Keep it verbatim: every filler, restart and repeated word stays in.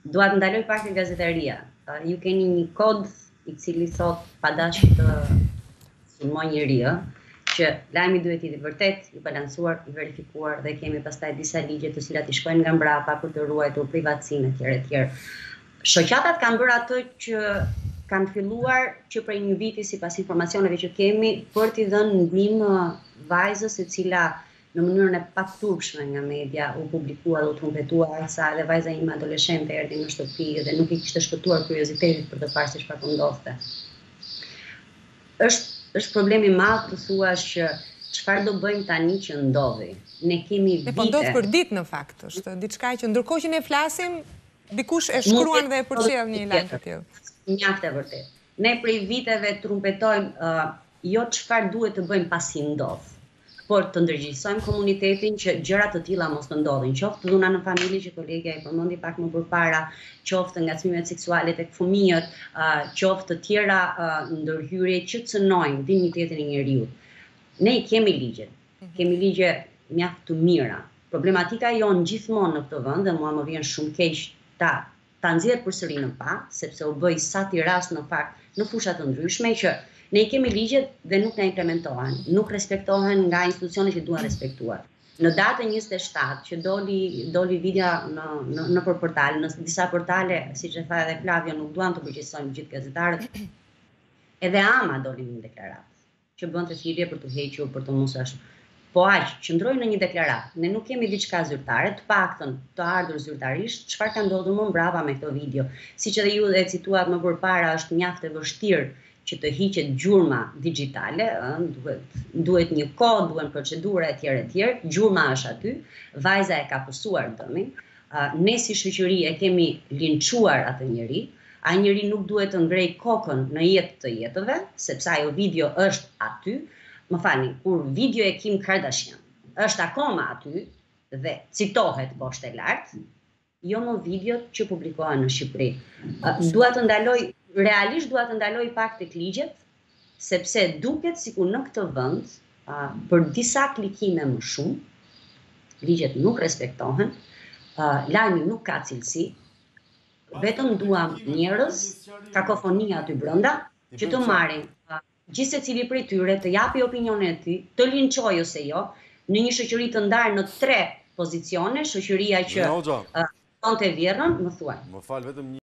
Dua të ndaloj pak nga gazeteria. Uh, ju keni një kod i cili thot pa dash të sulmoj njeriu, që lajmi duhet të jetë i vërtet, i balancuar, i verifikuar dhe kemi pastaj disa ligje të cilat i shkojnë nga mbrapa për të ruajtur privatësinë etj etj. Shoqatat kanë bërë atë që kanë filluar që prej një viti sipas informacioneve që kemi për t'i dhënë ndihmë vajzës e cila në mënyrën e paturpshme nga media u publikua dhe u trumpetua sa edhe vajza ime adoleshente erdhi në shtëpi dhe nuk i kishte shkëtuar kuriozitetit për të parë se çfarë po ndodhte. Është është problem i madh të thuash që çfarë do bëjmë tani që ndodhi. Ne kemi vite. Ne po ndodh për ditë në fakt, është diçka që ndërkohë që ne flasim, dikush e shkruan dhe e përcjell një lajm të tillë. Mjaft e vërtet. Ne prej viteve trumpetojmë uh, jo çfarë duhet të bëjmë pasi ndodh, por të ndërgjegjësojmë komunitetin që gjëra të tilla mos të ndodhin, qoftë dhuna në familje që kolegja i përmendi pak më përpara, qoftë ngacmimet seksuale tek fëmijët, uh, qoftë të tjera uh, ndërhyrje që cënojnë dinjitetin e njeriu. Ne i kemi ligjet, kemi ligje mjaft të mira. Problematika jonë gjithmonë në këtë vend, dhe mua më vjen shumë keq ta ta nxjerr përsëri në pa, sepse u bë sati rast në fakt në fusha të ndryshme që ne i kemi ligjet dhe nuk na implementohen, nuk respektohen nga institucionet që duhen respektuar. Në datën njëzet e shtatë që doli doli video në në në për portale, në disa portale, siç e tha edhe Flavio, nuk duan të përgjigjësojnë gjithë gazetarët. Edhe Ama doli në deklaratë që bënte thirrje për të hequr, për të mos ashtu. Po aq, qëndrojnë në një deklaratë. Ne nuk kemi diçka zyrtare, të paktën të ardhur zyrtarisht, çfarë ka ndodhur më mbrapa me këtë video. Siç edhe ju e cituat më përpara, është mjaft e vështirë që të hiqet gjurma digjitale, duhet, duhet një kod, duhen procedura etj etj, gjurma është aty, vajza e ka pësuar dëmin, ne si shoqëri e kemi linçuar atë njeri, ai njeri nuk duhet të ngrej kokën në jetë të jetëve, sepse ajo video është aty, më falni, kur video e Kim Kardashian është akoma aty dhe citohet poshtë e lartë, jo më videot që publikohen në Shqipëri. Dua të ndaloj Realisht dua të ndaloj pak tek ligjet, sepse duket sikur në këtë vend, uh, për disa klikime më shumë, ligjet nuk respektohen, uh, lajmi nuk ka cilësi, vetëm duam njerëz, kakofonia aty brenda, që të marrin uh, gjithë secili prej tyre të japi opinionin e tij, të linçojë ose jo, në një shoqëri të ndarë në tre pozicione, shoqëria që uh, tonte vjerrën, më thuaj. Më fal vetëm